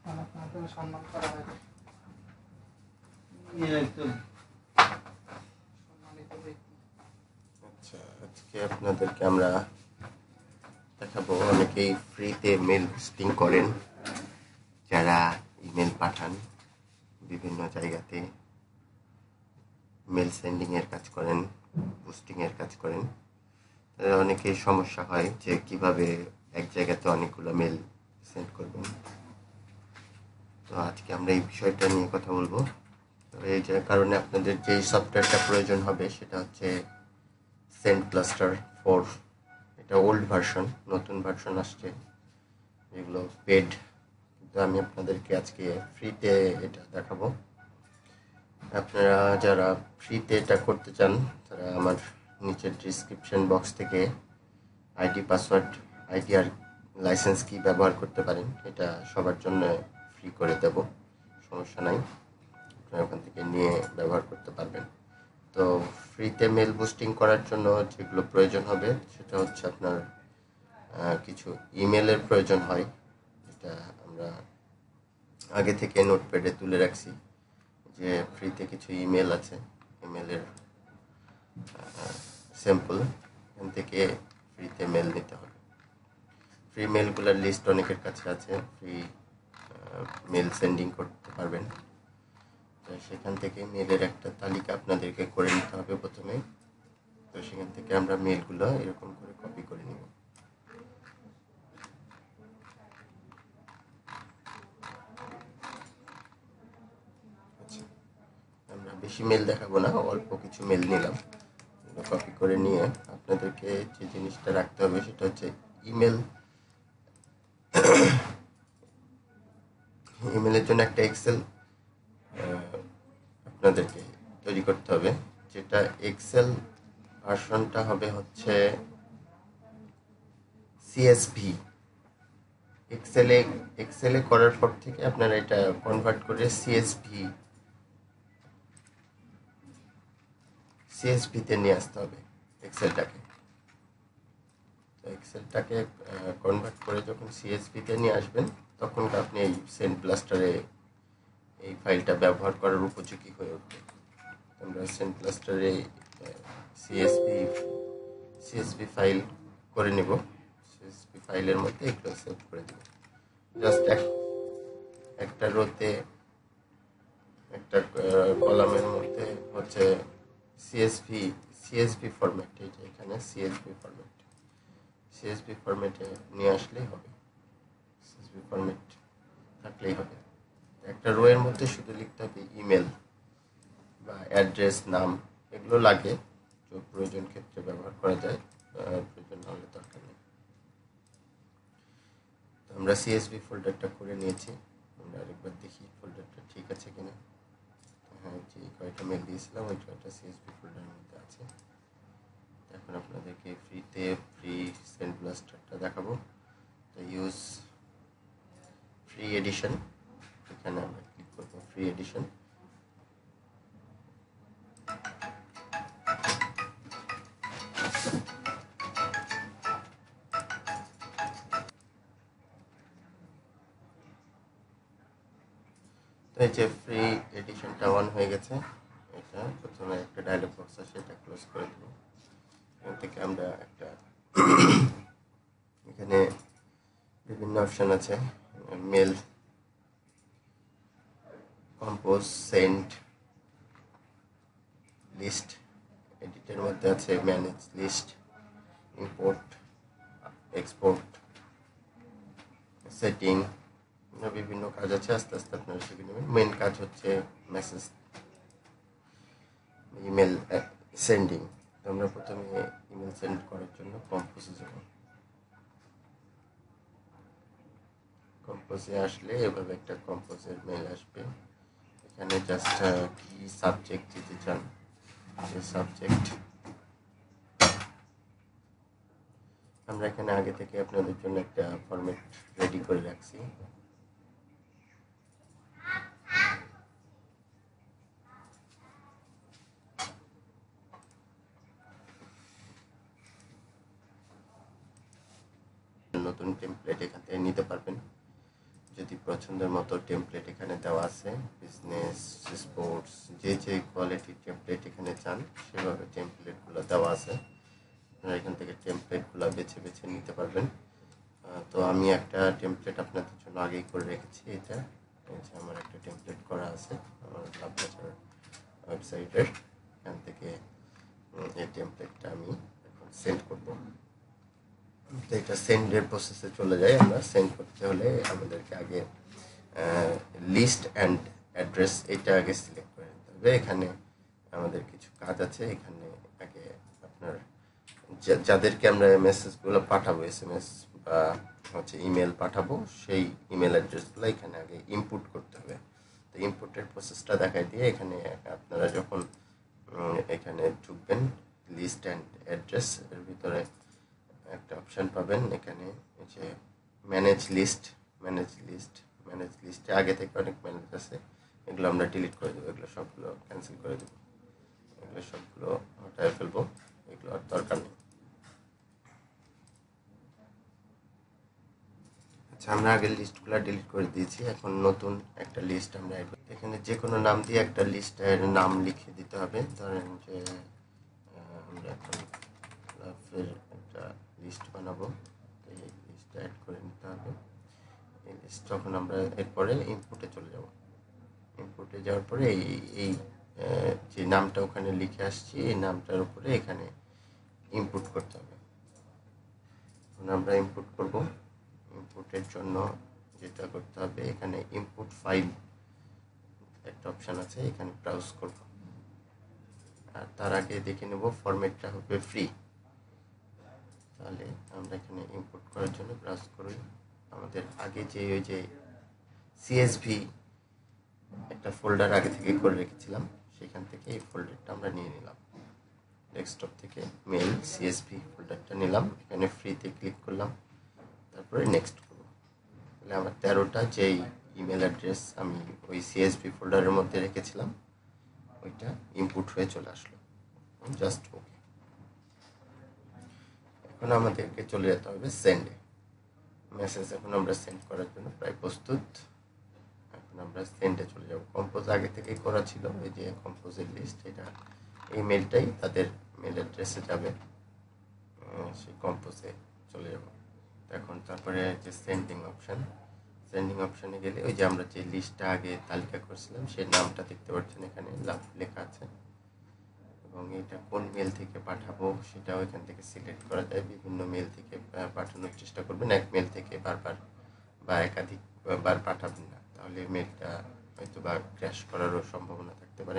অনেক মাধ্যমে সম্মান করা হয়। একদম সম্মানিত ব্যক্তি। আচ্ছা, আজকে আপনাদেরকে আমরা দেখাবো অনেকেই ফ্রিতে মেল হোস্টিং করেন, যারা ইমেল পাঠান বিভিন্ন জায়গাতে মেল সেন্ডিংয়ের কাজ করেন, পোস্টিংয়ের কাজ করেন। তাদের অনেকেই সমস্যা হয় যে কিভাবে এক জায়গাতে অনেকগুলো মেল সেন্ড করবেন। তো আজকে আমরা এই বিষয়টা নিয়ে কথা বলবো। তো এই যে কারণে আপনাদের যেই সফটওয়্যারটা প্রয়োজন হবে সেটা হচ্ছে SendBlaster 4। এটা ওল্ড ভার্সন, নতুন ভার্সন আসছে এগুলো পেড, কিন্তু আমি আপনাদেরকে আজকে ফ্রিতে এটা দেখাবো। আপনারা যারা ফ্রিতে এটা করতে চান তারা আমার নিচের ডিসক্রিপশন বক্স থেকে আইডি পাসওয়ার্ড, আইডি আর লাইসেন্স কি ব্যবহার করতে পারেন। এটা সবার জন্য ফ্রি করে দেব, সমস্যা নাই, আপনারা ওখান থেকে নিয়ে ব্যবহার করতে পারবেন। তো ফ্রিতে মেল বুস্টিং করার জন্য যেগুলো প্রয়োজন হবে সেটা হচ্ছে আপনার কিছু ইমেলের প্রয়োজন হয়। এটা আমরা আগে থেকে নোটপ্যাডে তুলে রাখছি যে ফ্রিতে কিছু ইমেল আছে, ইমেলের স্যাম্পল, এখান থেকে ফ্রিতে মেল নিতে হবে। ফ্রি মেলগুলোর লিস্ট অনেকের কাছে আছে, ফ্রি মেল সেন্ডিং করতে পারবেন। তো সেখান থেকে মেলের একটা তালিকা আপনাদেরকে করে নিতে হবে প্রথমে। তো সেখান থেকে আমরা মেলগুলো এরকম করে কপি করে নিব। আচ্ছা, আমরা বেশি মেল দেখাবো না, অল্প কিছু মেল নিলাম। কপি করে নিয়ে আপনাদেরকে যে জিনিসটা রাখতে হবে সেটা হচ্ছে ইমেল। ইমেলের জন্য একটা এক্সেল আপনাদেরকে তৈরি করতে হবে, যেটা এক্সেল ভার্সনটা হবে হচ্ছে CSV। এক্সেলে করার পর থেকে আপনারা এটা কনভার্ট করে CSVতে নিয়ে আসতে হবে এক্সেলটাকে। তো এক্সেলটাকে কনভার্ট করে যখন CSVতে নিয়ে আসবেন তখন আপনি এই SendBlaster-এ এই ফাইলটা ব্যবহার করার উপযোগী হয়ে উঠবে। আমরা SendBlaster-এ CSV ফাইল করে নেব। CSV ফাইলের মধ্যে এগুলো সেভ করে দেব। জাস্ট একটা রোতে, একটা কলামের মধ্যে হচ্ছে CSV ফরম্যাট, এইটা এখানে CSV ফরম্যাটে নিয়ে আসলেই হবে। CSV ফরম্যাট থাকলেই হবে। একটা রো এর মধ্যে শুধু লিখতে হবে ইমেল বা অ্যাড্রেস, নাম, এগুলো লাগে, তো প্রয়োজন ক্ষেত্রে ব্যবহার করা যায়, প্রয়োজন না হলে দরকার নেই। তো আমরা CSV ফোল্ডারটা করে নিয়েছি। আমরা আরেকবার দেখি ফোল্ডারটা ঠিক আছে কিনা। হ্যাঁ, যে কয়টা মেল দিয়েছিলাম ওই কয়টা CSV ফোল্ডারের মধ্যে আছে। এখন আপনাদেরকে ফ্রি SendBlaster-টা দেখাবো। তো ইউজ ফ্রি এডিশন, এখানে আমরা ক্লিক করবো ফ্রি এডিশন। তো এই যে ফ্রি এডিশনটা অন হয়ে গেছে। এটা প্রথমে একটা ডায়লগ বক্স আছে, এটা ক্লোজ করে দেবো। এখান থেকে আমরা একটা এখানে বিভিন্ন অপশান আছে, মেল, কম্পোজ, সেন্ড, লিস্ট, এডিটের মধ্যে আছে manage list, import, export, setting, বিভিন্ন কাজ আছে, আস্তে আস্তে আপনারা শিখে নেবেন। মেন কাজ হচ্ছে মেসেজ, ইমেল সেন্ডিং। আমরা প্রথমে ইমেল সেন্ড করার জন্য কম্পোজে যাব। কম্পোজে আসলে এভাবে একটা কম্পোজের মেল আসবে। এখানে জাস্ট কি সাবজেক্ট দিতে চান সে সাবজেক্ট আমরা এখানে আগে থেকে আপনাদের জন্য একটা ফরম্যাট রেডি করে রাখছি। নতুন টেমপ্লেট এখান থেকে নিতে পারবেন। যদি পছন্দের মতো টেমপ্লেট এখানে দেওয়া আছে, বিজনেস, স্পোর্টস, যে কোয়ালিটির টেমপ্লেট এখানে চান সেভাবে টেমপ্লেটগুলো দেওয়া আছে। আপনারা এখান থেকে টেমপ্লেটগুলো বেছে বেছে নিতে পারবেন। তো আমি একটা টেমপ্লেট আপনাদের জন্য আগেই করে রেখেছি। এটা আমার একটা টেমপ্লেট করা আছে আমার লাভবাজার ওয়েবসাইটের। এখান থেকে এই টেমপ্লেটটা আমি এখন সেন্ড করব। তো এটা সেন্ডের প্রসেসে চলে যায়। আমরা সেন্ড করতে হলে আমাদেরকে আগে লিস্ট অ্যান্ড অ্যাড্রেস এটা আগে সিলেক্ট করে নিতে হবে। এখানে আমাদের কিছু কাজ আছে। এখানে আগে আপনার যাদেরকে আমরা মেসেজগুলো পাঠাবো, SMS বা ইমেল পাঠাবো, সেই ইমেল অ্যাড্রেসগুলো এখানে আগে ইনপুট করতে হবে। তো ইনপুটের প্রসেসটা দেখাই দিয়ে এখানে আপনারা যখন এখানে ঢুকবেন, লিস্ট অ্যান্ড অ্যাড্রেস এর ভিতরে একটা অপশান পাবেন। এখানে যে ম্যানেজ লিস্টে আগে থেকে অনেক ম্যানেজ আছে, এগুলো আমরা ডিলিট করে দেবো, এগুলো সবগুলো ক্যান্সেল করে দেবো, এগুলো সবগুলো হটায় ফেলবো, এগুলো আর দরকার নেই। আচ্ছা, আমরা আগে লিস্টগুলো ডিলিট করে দিয়েছি। এখন নতুন একটা লিস্ট আমরা এখানে যে কোনো নাম দিয়ে একটা লিস্টের নাম লিখে দিতে হবে। ধরেন যে আমরা এখন লাভের একটা লিস্ট বানাবো, এই লিস্টটা অ্যাড করে নিতে হবে। এই লিস্ট যখন আমরা এরপরে ইনপুটে চলে যাব, ইনপুটে যাওয়ার পরে এই যে নামটা ওখানে লিখে আসছি, এই নামটার উপরে এখানে ইনপুট করতে হবে। এখন আমরা ইনপুট করব। ইনপুটের জন্য যেটা করতে হবে, এখানে ইনপুট ফাইল একটা অপশান আছে, এখানে ব্রাউজ করব। আর তার আগে দেখে নেব ফরম্যাটটা হবে ফ্রি। তাহলে আমরা এখানে ইনপুট করার জন্য ব্রাউজ করি। আমাদের আগে ওই যে CSV একটা ফোল্ডার আগে থেকে করে রেখেছিলাম, সেখান থেকে এই ফোল্ডারটা আমরা নিয়ে নিলাম। ডেস্কটপ থেকে মেল CSV ফোল্ডারটা নিলাম, এখানে ফ্রিতে ক্লিক করলাম, তারপরে নেক্সট করব। তাহলে আমার 13টা যেই ইমেল অ্যাড্রেস আমি ওই CSV ফোল্ডারের মধ্যে রেখেছিলাম, ওইটা ইনপুট হয়ে চলে আসলো। Just okay. এখন আমাদেরকে চলে যেতে হবে সেন্ডে। মেসেজ এখন আমরা সেন্ড করার জন্য প্রায় প্রস্তুত। এখন আমরা সেন্ডে চলে যাব। কম্পোজ আগে থেকেই করা ছিল, এই যে কম্পোজের লিস্ট, এটা এই মেলটাই তাদের মেল অ্যাড্রেসে যাবে, সেই কম্পোজে চলে যাব। এখন তারপরে যে সেন্ডিং অপশানে গেলে ওই যে আমরা যে লিস্টটা আগে তালিকা করছিলাম সেই নামটা দেখতে পাচ্ছেন, এখানে লাভ লেখা আছে, এবং এটা কোন মেল থেকে পাঠাবো সেটাও এখান থেকে সিলেক্ট করা যায়। বিভিন্ন মেল থেকে পাঠানোর চেষ্টা করবেন, এক মেল থেকে বারবার বা একাধিকবার পাঠাবেন না, তাহলে মেলটা হয়তো বা ক্র্যাশ করারও সম্ভাবনা থাকতে পারে।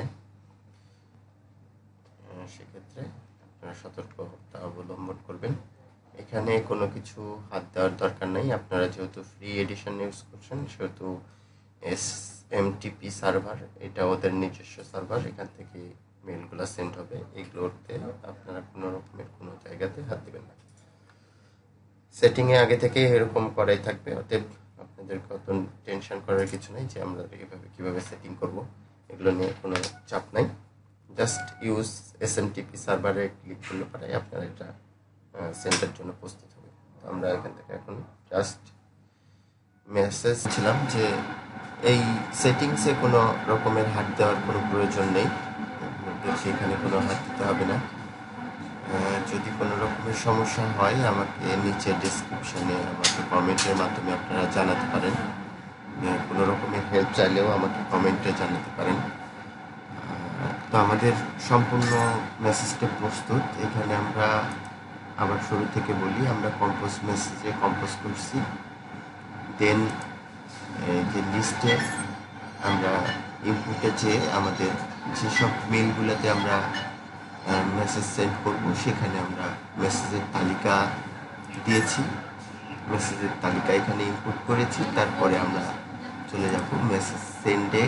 সেক্ষেত্রে আপনারা সতর্কতা অবলম্বন করবেন। এখানে কোনো কিছু হাত দেওয়ার দরকার নেই। আপনারা যেহেতু ফ্রি এডিশন ইউজ করছেন, সেহেতু SMTP সার্ভার, এটা ওদের নিজস্ব সার্ভার, এখান থেকে মেলগুলো সেন্ড হবে। এইগুলোতে আপনারা কোনো রকমের কোনো জায়গাতে হাত দেবেন না। সেটিংয়ে আগে থেকে এরকম করাই থাকবে, অতএব আপনাদের কত টেনশন করার কিছু নেই যে আমরা কীভাবে সেটিং করব, এগুলো নিয়ে কোনো চাপ নাই। জাস্ট ইউজ SMTP সার্ভারে ক্লিক করলে পরে আপনারা এটা সেন্ডের জন্য প্রস্তুত হবে। তো আমরা এখান থেকে এখন জাস্ট মেসেজ ছিলাম যে এই সেটিংসে কোনো রকমের হাত দেওয়ার কোনো প্রয়োজন নেই, সেখানে কোনো হাত দিতে হবে না। যদি কোনো রকমের সমস্যা হয় আমাকে নিচে ডেসক্রিপশানে আমাকে কমেন্টের মাধ্যমে আপনারা জানাতে পারেন। কোনো রকমের হেল্প চাইলেও আমাকে কমেন্টে জানাতে পারেন। তো আমাদের সম্পূর্ণ মেসেজটা প্রস্তুত। এখানে আমরা আবার শুরু থেকে বলি, আমরা মেসেজে কম্পোজ করছি। দেন যে লিস্টে আমরা ইনপুটে যে আমাদের যেসব মেলগুলোতে আমরা মেসেজ সেন্ড করব, সেখানে আমরা মেসেজের তালিকা দিয়েছি, মেসেজের তালিকা এখানে ইনপুট করেছি। তারপরে আমরা চলে যাব মেসেজ সেন্ডে।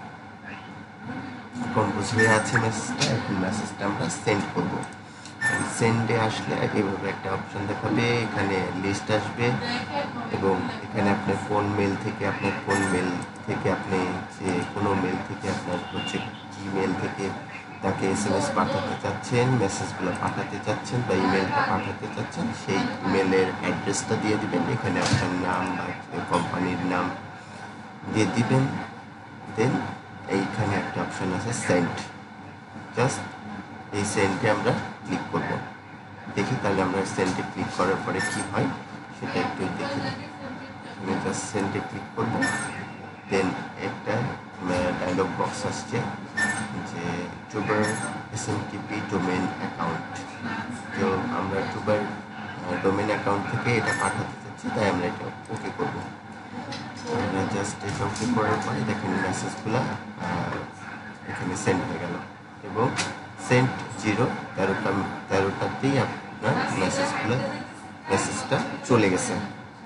কম্পোজ হয়ে আছে মেসেজটা, এখন মেসেজটা আমরা সেন্ড করব। সেন্ডে আসলে এভাবে একটা অপশান দেখাবে, এখানে লিস্ট আসবে, এবং এখানে আপনার কোন মেল থেকে আপনি যে কোনো মেল থেকে আপনার ইমেল থেকে তাকে SMS পাঠাতে চাচ্ছেন, মেসেজগুলো পাঠাতে চাচ্ছেন বা ইমেলটা পাঠাতে চাচ্ছেন, সেই ইমেলের অ্যাড্রেসটা দিয়ে দিবেন। এখানে আপনার নাম বা কোম্পানির নাম দিয়ে দিবেন। দেন এইখানে একটা অপশান আছে সেন্ড, জাস্ট এই সেন্টে আমরা ক্লিক করব। দেখি তাহলে আমরা সেন্টে ক্লিক করার পরে কি হয় সেটা একটু দেখি। আমি জাস্ট সেন্টে ক্লিক করব। দেন একটা ডায়লগ বক্স আসছে যে টুবার এসএমটিপি ডোমেন অ্যাকাউন্ট। তো আমরা টুবার ডোমেন অ্যাকাউন্ট থেকে এটা পাঠাতে চাচ্ছি, তাই আমরা এটা ওকে করব। আমরা জাস্ট এটা ওকে করার পরে দেখেন মেসেজগুলো এখানে সেন্ড হয়ে গেল এবং সেন্ট 13টাতেই আপনার মেসেজটা চলে গেছে।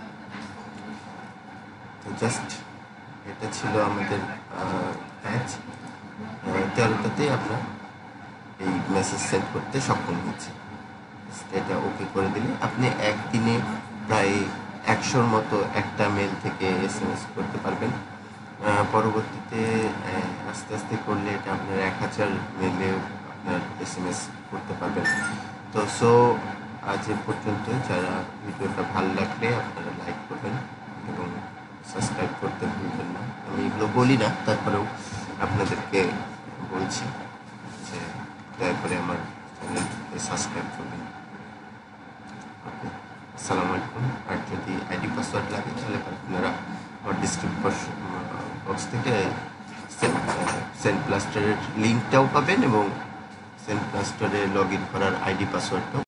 তো জাস্ট এটা ছিল আমাদের কাজ। 13টাতেই আপনার এই মেসেজ সেন্ড করতে সক্ষম হচ্ছে। এটা ওকে করে দিলে আপনি একদিনে প্রায় 100-র মতো একটা মেল থেকে SMS করতে পারবেন। পরবর্তীতে আস্তে আস্তে করলে এটা আপনার 1000 মেলে আপনার SMS করতে পারবেন। তো আজ এ পর্যন্ত। যারা ভিডিওটা ভালো লাগলে আপনারা লাইক করবেন এবং সাবস্ক্রাইব করতে ভুলবেন না। আমি এগুলো বলি না, তারপরেও আপনাদেরকে বলছি যে দয়া করে আমার চ্যানেলকে সাবস্ক্রাইব করবেন। ওকে, আসসালামু আলাইকুম। আর যদি আইডি পাসওয়ার্ড লাগে তাহলে আপনারা আমার ডিসক্রিপশন বক্স থেকে সেন্ট ব্লাস্টারের লিঙ্কটাও পাবেন এবং সেন্ট ব্লাস্টারে লগ ইন করার আইডি পাসওয়ার্ডটাও